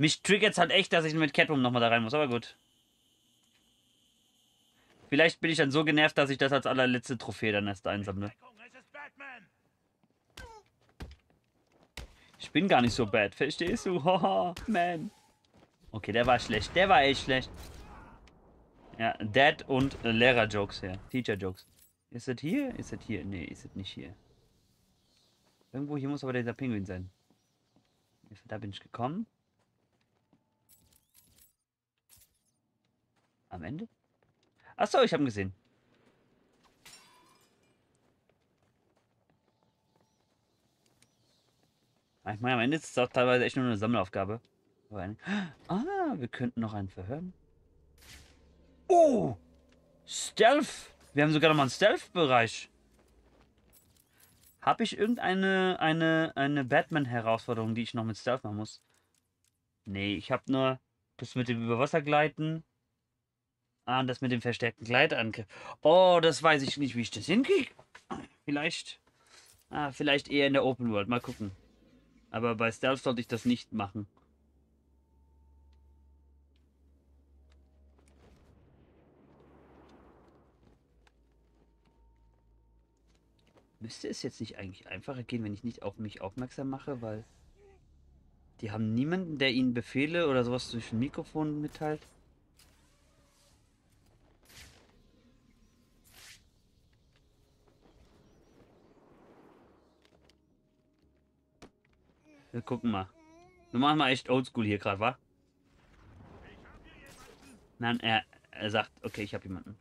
Mich triggert es halt echt, dass ich mit Catwoman nochmal da rein muss, aber gut. Vielleicht bin ich dann so genervt, dass ich das als allerletzte Trophäe dann erst einsammle. Ich bin gar nicht so bad, verstehst du? Haha, man. Okay, der war schlecht. Der war echt schlecht. Ja, Dad und Lehrer-Jokes hier. Teacher-Jokes. Ist es hier? Ist es hier? Nee, ist es nicht hier. Irgendwo hier muss aber dieser Pinguin sein. Da bin ich gekommen. Am Ende? Achso, ich habe ihn gesehen. Ich meine, am Ende ist es auch teilweise echt nur eine Sammelaufgabe. Ah, wir könnten noch einen verhören. Oh! Stealth! Wir haben sogar noch mal einen Stealth-Bereich. Habe ich irgendeine eine Batman-Herausforderung, die ich noch mit Stealth machen muss? Nee, ich habe nur das mit dem Überwassergleiten. Ah, und das mit dem verstärkten Gleitangriff. Oh, das weiß ich nicht, wie ich das hinkriege. Vielleicht. Ah, vielleicht eher in der Open World. Mal gucken. Aber bei Stealth sollte ich das nicht machen. Müsste es jetzt nicht eigentlich einfacher gehen, wenn ich nicht auf mich aufmerksam mache, weil die haben niemanden, der ihnen Befehle oder sowas durch ein Mikrofon mitteilt? Wir gucken mal. Wir machen mal echt Oldschool hier gerade, wa? Nein, er sagt, okay, ich habe jemanden.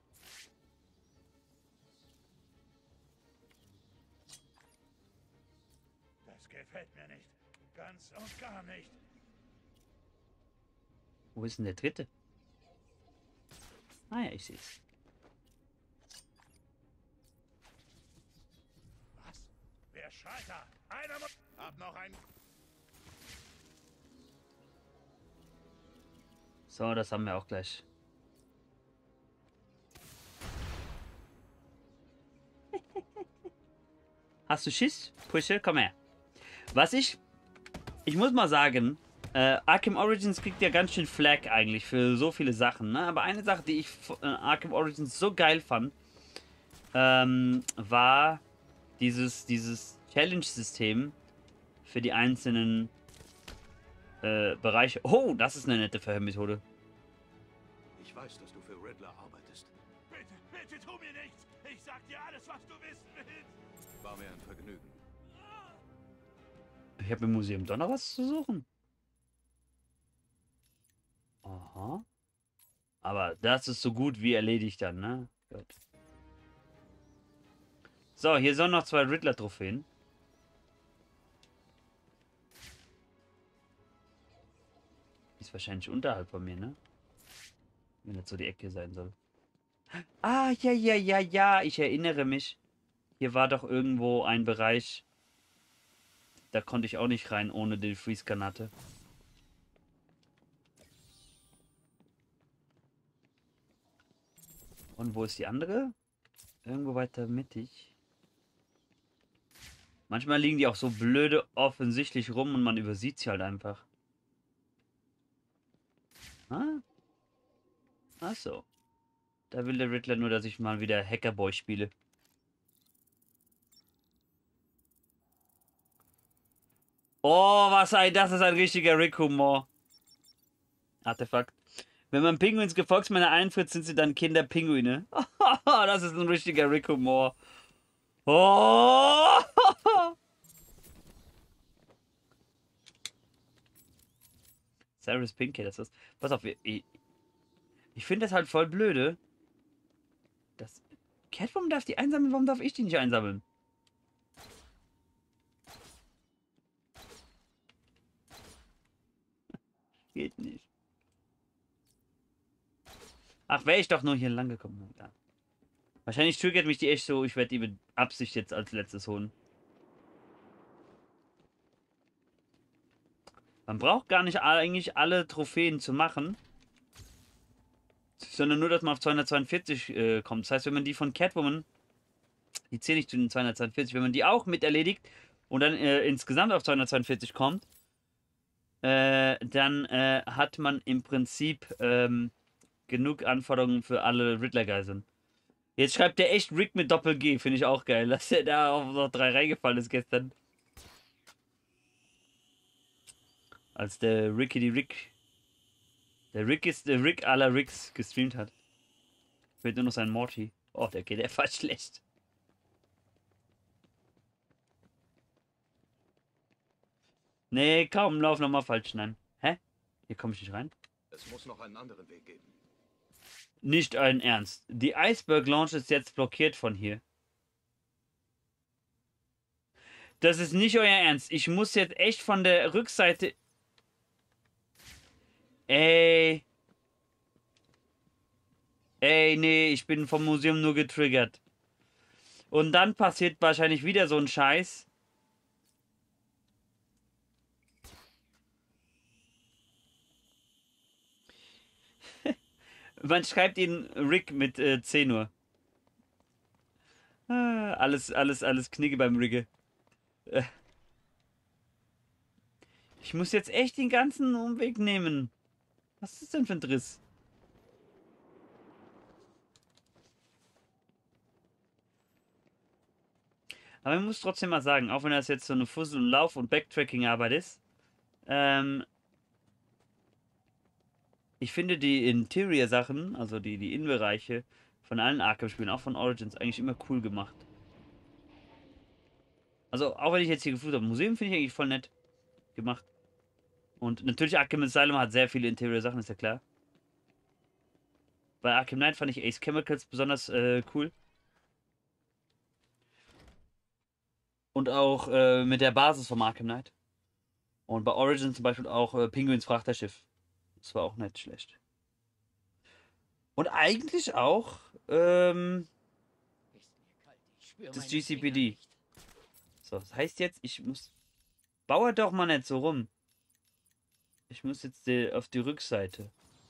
Das gefällt mir nicht. Ganz und gar nicht. Wo ist denn der dritte? Ah ja, ich sehe es. Was? Wer schreit da? Einer muss... Hab noch einen... So, das haben wir auch gleich. Hast du Schiss? Pusche, komm her. Was ich muss mal sagen, Arkham Origins kriegt ja ganz schön Flack eigentlich für so viele Sachen, ne? Aber eine Sache, die ich Arkham Origins so geil fand, war dieses Challenge-System für die einzelnen Bereiche. Oh, das ist eine nette Verhörmethode. Ich weiß, dass du für Riddler arbeitest. Bitte, bitte tu mir nichts. Ich sag dir alles, was du wissen willst. War mir ein Vergnügen. Ich habe im Museum doch noch was zu suchen. Aha. Aber das ist so gut wie erledigt dann, ne? Gut. So, hier sollen noch 2 Riddler-Trophäen. Ist wahrscheinlich unterhalb von mir, ne? Wenn das so die Ecke sein soll. Ah, ja, ich erinnere mich. Hier war doch irgendwo ein Bereich. Da konnte ich auch nicht rein ohne die Freeze-Granate. Und wo ist die andere? Irgendwo weiter mittig. Manchmal liegen die auch so blöde offensichtlich rum und man übersieht sie halt einfach. Ah? Ach so. Da will der Riddler nur, dass ich mal wieder Hackerboy spiele. Oh, das ist ein richtiger Rick-Humor. Artefakt. Wenn man Pinguins Gefolgsmänner einführt, sind sie dann Kinderpinguine. Das ist ein richtiger Rick-Humor. Oh! Cyrus Pinky, das ist... Pass auf, ich finde das halt voll blöde. Das... Catwoman darf die einsammeln, warum darf ich die nicht einsammeln? Geht nicht. Ach, wäre ich doch nur hier lang gekommen. Ja. Wahrscheinlich triggert mich die echt so, ich werde die mit Absicht jetzt als letztes holen. Man braucht gar nicht eigentlich alle Trophäen zu machen. Sondern nur, dass man auf 242 kommt. Das heißt, wenn man die von Catwoman, die zählen nicht zu den 242, wenn man die auch mit erledigt und dann insgesamt auf 242 kommt, dann hat man im Prinzip genug Anforderungen für alle Riddler-Geiseln. Jetzt schreibt der echt Rick mit Doppel-G, finde ich auch geil, dass er da auf noch 3 reingefallen ist gestern. Als der Ricky die Rick. Der Rick ist der Rick aller Ricks gestreamt hat. Fehlt nur noch sein Morty. Oh, der geht einfach schlecht. Nee, kaum, lauf nochmal falsch. Nein. Hä? Hier komme ich nicht rein. Es muss noch einen anderen Weg geben. Nicht allen Ernst. Die Iceberg Launch ist jetzt blockiert von hier. Das ist nicht euer Ernst. Ich muss jetzt echt von der Rückseite... Ey. Ey, nee, ich bin vom Museum nur getriggert. Und dann passiert wahrscheinlich wieder so ein Scheiß. Man schreibt ihn Rick mit C nur. Alles Knigge beim Rigge. Ich muss jetzt echt den ganzen Umweg nehmen. Was ist das denn für ein Driss? Aber ich muss trotzdem mal sagen, auch wenn das jetzt so eine Fussel- und Lauf- und Backtracking-Arbeit ist, ich finde die Interior-Sachen, also die Innenbereiche von allen Arkham-Spielen, auch von Origins, eigentlich immer cool gemacht. Also, auch wenn ich jetzt hier geflucht habe, Museum finde ich eigentlich voll nett gemacht. Und natürlich Arkham Asylum hat sehr viele Interior-Sachen, ist ja klar. Bei Arkham Knight fand ich Ace Chemicals besonders cool. Und auch mit der Basis vom Arkham Knight. Und bei Origin zum Beispiel auch Penguins Frachterschiff. Das war auch nicht schlecht. Und eigentlich auch das GCPD. So, das heißt jetzt, ich muss... Bauer doch mal nicht so rum. Ich muss jetzt auf die Rückseite.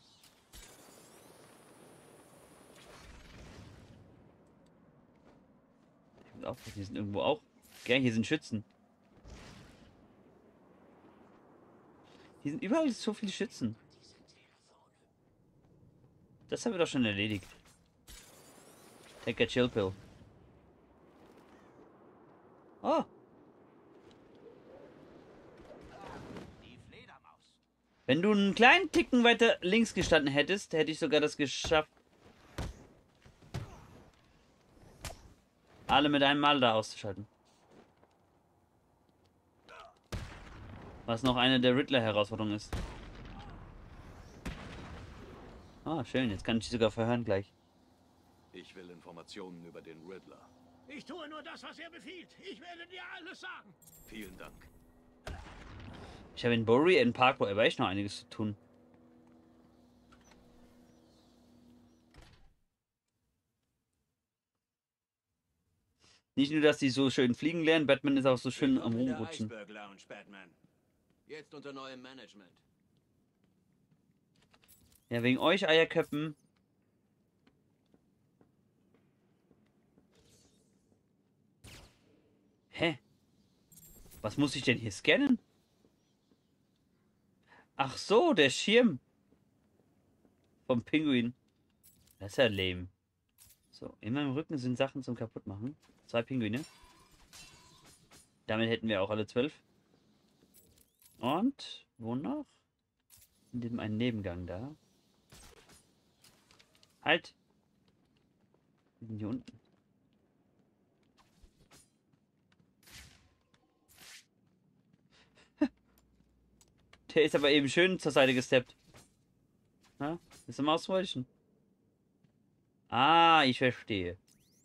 Ich muss aufpassen, hier sind irgendwo auch... Ja, hier sind Schützen. Hier sind überall so viele Schützen. Das haben wir doch schon erledigt. Take a chill pill. Oh. Wenn du einen kleinen Ticken weiter links gestanden hättest, hätte ich sogar das geschafft. Alle mit einem Mal da auszuschalten. Was noch eine der Riddler-Herausforderungen ist. Ah, schön. Jetzt kann ich dich sogar verhören gleich. Ich will Informationen über den Riddler. Ich tue nur das, was er befiehlt. Ich werde dir alles sagen. Vielen Dank. Ich habe in Bury in Parkway aber echt noch einiges zu tun. Nicht nur, dass die so schön fliegen lernen, Batman ist auch so schön am Rumrutschen. Iceberg Lounge, Batman. Jetzt unter neuem Management. Ja, wegen euch Eierköppen. Hä? Was muss ich denn hier scannen? Ach so, der Schirm. Vom Pinguin. Das ist ja lame. So, in meinem Rücken sind Sachen zum Kaputtmachen. 2 Pinguine. Damit hätten wir auch alle 12. Und, wo noch? In dem einen Nebengang da. Halt! Die sind hier unten. Der ist aber eben schön zur Seite gesteppt. Na, ist im Ausweichen. Ah, ich verstehe.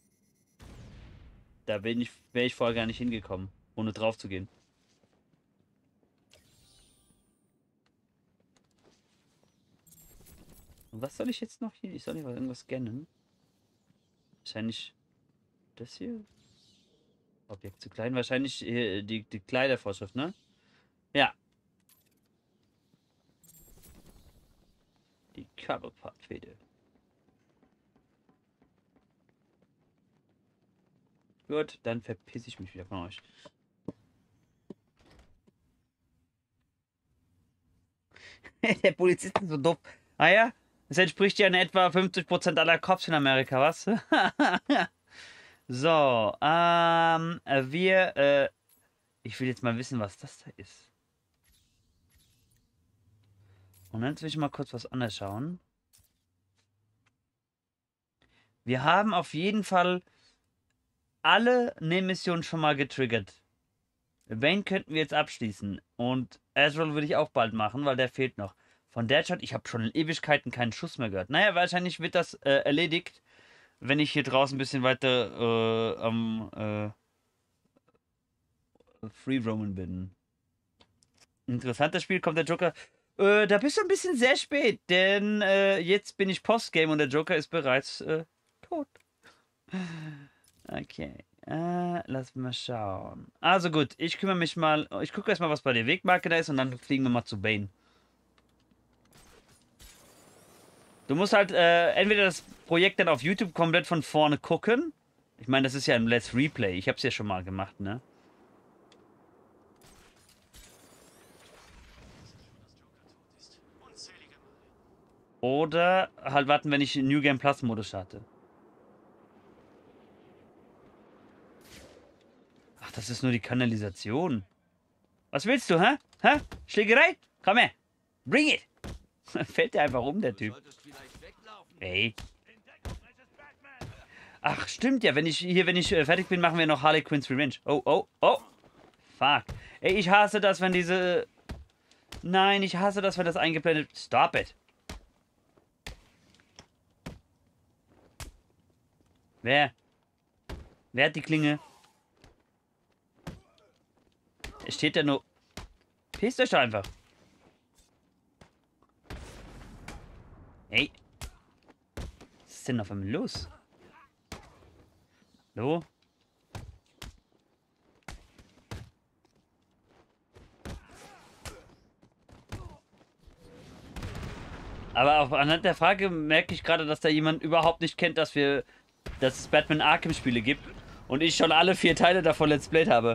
Da wäre ich vorher gar nicht hingekommen, ohne drauf zu gehen. Und was soll ich jetzt noch hier? Ich soll nicht mal irgendwas scannen. Wahrscheinlich das hier. Objekt zu klein. Wahrscheinlich die Kleidervorschrift, ne? Ja. Die Cobblepot-Fede. Gut, dann verpiss ich mich wieder von euch. Der Polizist ist so doof. Ah ja, das entspricht ja in etwa 50% aller Cops in Amerika, was? So, ich will jetzt mal wissen, was das da ist. Und dann will ich mal kurz was anderes schauen. Wir haben auf jeden Fall alle Nebenmissionen schon mal getriggert. Vayne könnten wir jetzt abschließen. Und Azrael würde ich auch bald machen, weil der fehlt noch. Von Deadshot, ich habe schon in Ewigkeiten keinen Schuss mehr gehört. Naja, wahrscheinlich wird das erledigt, wenn ich hier draußen ein bisschen weiter am Free Roamen bin. Interessantes Spiel, kommt der Joker. Da bist du ein bisschen sehr spät, denn jetzt bin ich Postgame und der Joker ist bereits tot. Okay. Lass mal schauen. Also gut, ich kümmere mich mal. Ich gucke erstmal, was bei der Wegmarke da ist und dann fliegen wir mal zu Bane. Du musst halt entweder das Projekt dann auf YouTube komplett von vorne gucken. Ich meine, das ist ja ein Let's Replay. Ich habe es ja schon mal gemacht, ne? Oder halt warten, wenn ich New Game Plus Modus starte. Ach, das ist nur die Kanalisation. Was willst du, hä? Hä? Schlägerei? Komm her. Bring it. Fällt der einfach um, der Typ. Ey. Ach, stimmt ja. Wenn ich fertig bin, machen wir noch Harley Quinn's Revenge. Oh, oh, oh. Fuck. Ey, ich hasse das, wenn diese... Nein, ich hasse das, wenn das eingeblendet... Stop it. Wer? Wer hat die Klinge? Es steht da nur... Pisst euch doch einfach. Ey. Was ist denn auf einmal los? Hallo? Aber auf anhand der Frage merke ich gerade, dass da jemand überhaupt nicht kennt, dass es Batman Arkham Spiele gibt und ich schon alle 4 Teile davon Let's Played habe.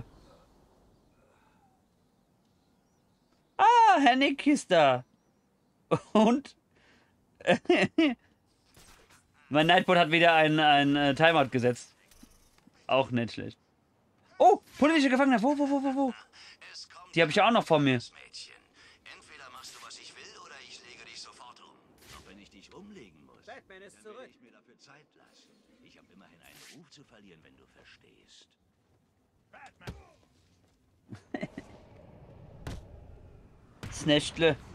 Ah, Herr Nick ist da. Und? Mein Nightbot hat wieder ein Timeout gesetzt. Auch nicht schlecht. Oh, politische Gefangene. Wo? Die habe ich ja auch noch vor mir. Entweder machst du, was ich will, oder ich lege dich sofort um. Auch wenn ich dich umlegen muss, Batman ist dann zurück. werde ich mir dafür Zeit lassen. Ich habe immerhin einen Ruf zu verlieren, wenn du verstehst. Snächtle.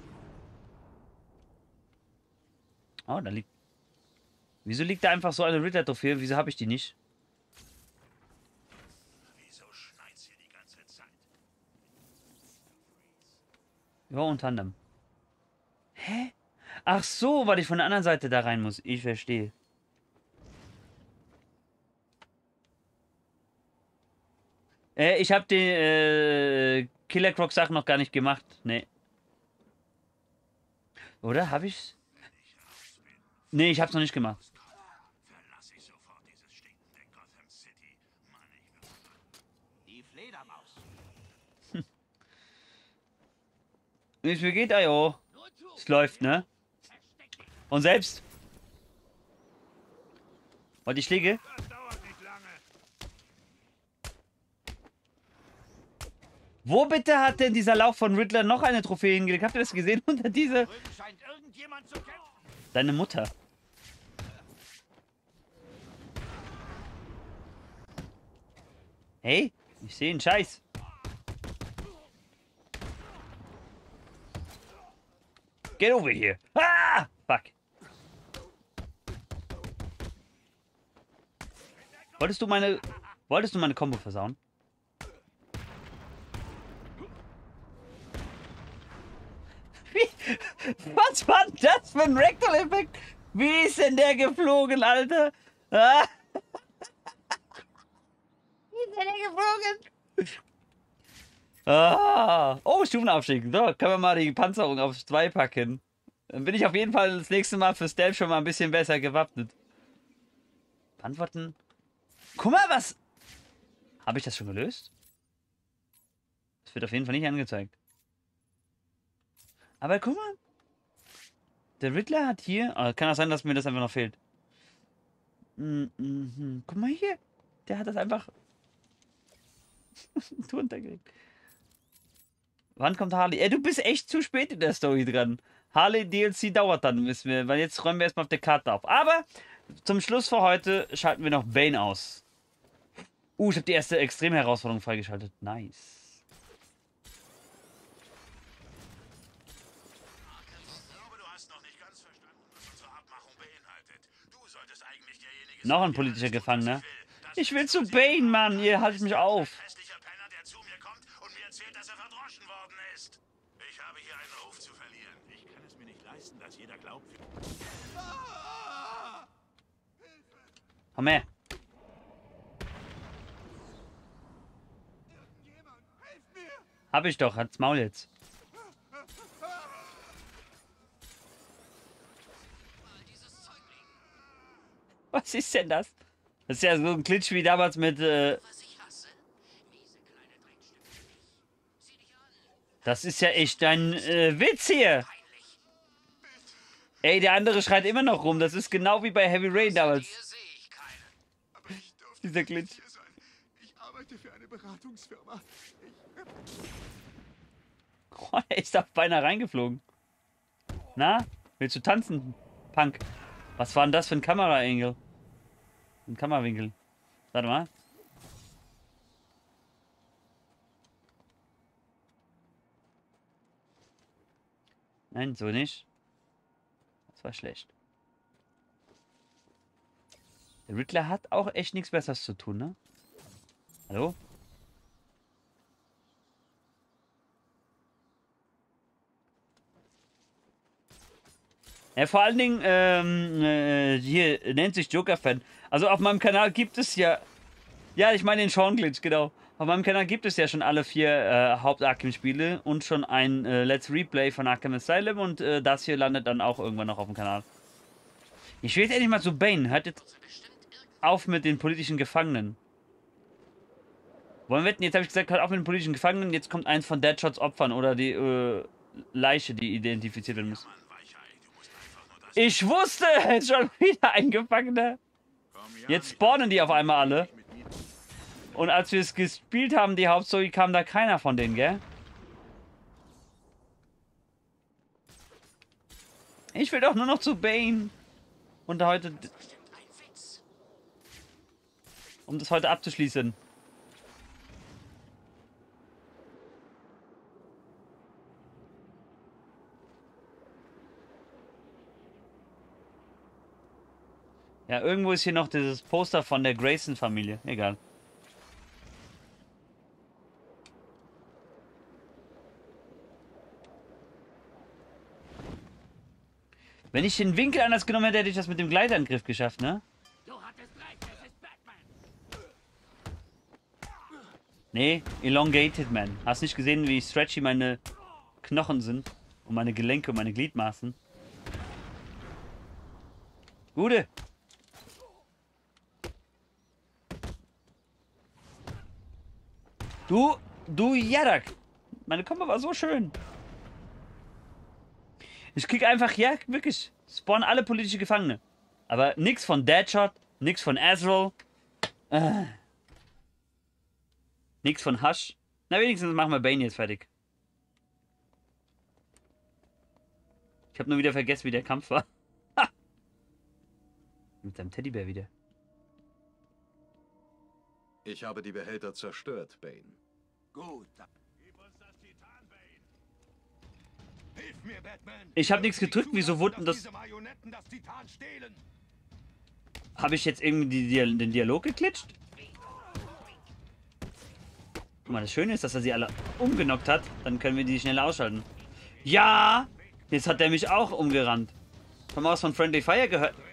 Oh, da liegt... Wieso liegt da einfach so eine Ritter-Trophäe? Wieso habe ich die nicht? Wieso schneit's hier die ganze Zeit? Ja, unter anderem. Hä? Ach so, weil ich von der anderen Seite da rein muss. Ich verstehe. Ich habe die Killer Croc Sachen noch gar nicht gemacht. Nee. Oder? Habe ich's? Nee, ich hab's noch nicht gemacht. Verlasse ich sofort dieses stinkende Gotham City. Mann, ich will... Die Fledermaus. Wie es mir geht, ajo. Es läuft, ne? Und selbst. Und die Schläge? Das dauert nicht lange. Wo bitte hat denn dieser Lauf von Riddler noch eine Trophäe hingelegt? Habt ihr das gesehen unter diese? Drüben scheint irgendjemand zu kämpfen. Deine Mutter. Hey, ich sehe einen Scheiß. Get over here. Ah! Fuck. Wolltest du meine Combo versauen? Was war das für ein Rectal-Effekt? Wie ist denn der geflogen, Alter? Ah. Wie ist denn der geflogen? Ah. Oh, Stufenaufstieg. So, können wir mal die Panzerung auf 2 packen. Dann bin ich auf jeden Fall das nächste Mal für Stealth schon mal ein bisschen besser gewappnet. Antworten. Guck mal, was... Habe ich das schon gelöst? Das wird auf jeden Fall nicht angezeigt. Aber guck mal. Der Riddler hat hier... kann auch sein, dass mir das einfach noch fehlt. Guck mal hier. Der hat das einfach... runtergelegt. Wann kommt Harley? Ey, du bist echt zu spät in der Story dran. Harley DLC dauert dann, wissen wir. Weil jetzt räumen wir erstmal auf der Karte auf. Aber zum Schluss für heute schalten wir noch Bane aus. Ich habe die erste Extrem-Herausforderung freigeschaltet. Nice. Noch ein politischer Gefangener. Ich will zu Bane, Mann. Ihr haltet mich auf. Ich habe hier einen Ruf zu verlieren. Ich kann es mir nicht leisten, dass jeder glaubt. Komm her. Hab ich doch. Hat's Maul jetzt. Was ist denn das? Das ist ja so ein Glitch wie damals mit, Das ist ja echt ein Witz hier. Ey, der andere schreit immer noch rum. Das ist genau wie bei Heavy Rain damals. Dieser Glitch. Ich arbeite für eine Beratungsfirma. Oh, er ist da beinahe reingeflogen. Na, willst du tanzen, Punk? Was war denn das für ein Kameraengel? Ein Kamerawinkel. Warte mal. Nein, so nicht. Das war schlecht. Der Riddler hat auch echt nichts Besseres zu tun, ne? Hallo? Ja, vor allen Dingen, hier nennt sich Joker-Fan. Also auf meinem Kanal gibt es ja... Ja, ich meine den Sean-Glitch, genau. Auf meinem Kanal gibt es ja schon alle 4 Haupt-Arkham-Spiele und schon ein Let's Replay von Arkham Asylum und das hier landet dann auch irgendwann noch auf dem Kanal. Ich will jetzt endlich mal zu Bane. Hört jetzt auf mit den politischen Gefangenen. Wollen wir wetten? Jetzt habe ich gesagt, hört auf mit den politischen Gefangenen. Jetzt kommt eins von Deadshots Opfern oder die Leiche, die identifiziert werden muss. Ich wusste! Schon wieder ein Gefangener. Jetzt spawnen die auf einmal alle. Und als wir es gespielt haben, die Hauptstory, kam da keiner von denen, gell? Ich will doch nur noch zu Bane. Und heute... Um das heute abzuschließen. Ja, irgendwo ist hier noch dieses Poster von der Grayson-Familie. Egal. Wenn ich den Winkel anders genommen hätte, hätte ich das mit dem Gleitangriff geschafft, ne? Du hattest recht, es ist Batman. Nee, Elongated Man. Hast nicht gesehen, wie stretchy meine Knochen sind? Und meine Gelenke und meine Gliedmaßen? Gute! Du Jadak! Meine Kombo war so schön. Ich krieg einfach, ja, wirklich, spawnen alle politische Gefangene. Aber nix von Deadshot, nix von Azrael. Nix von Hush. Na, wenigstens machen wir Bane jetzt fertig. Ich habe nur wieder vergessen, wie der Kampf war. Mit seinem Teddybär wieder. Ich habe die Behälter zerstört, Bane. Gut. Gib uns das Titan, Bane. Hilf mir, Batman. Ich habe nichts gedrückt, wieso wurden das... Diese Marionetten das Titan stehlen. Habe ich jetzt irgendwie den Dialog geklitscht? Guck mal, das Schöne ist, dass er sie alle umgenockt hat. Dann können wir die schnell ausschalten. Ja! Jetzt hat er mich auch umgerannt. Haben wir was von Friendly Fire gehört?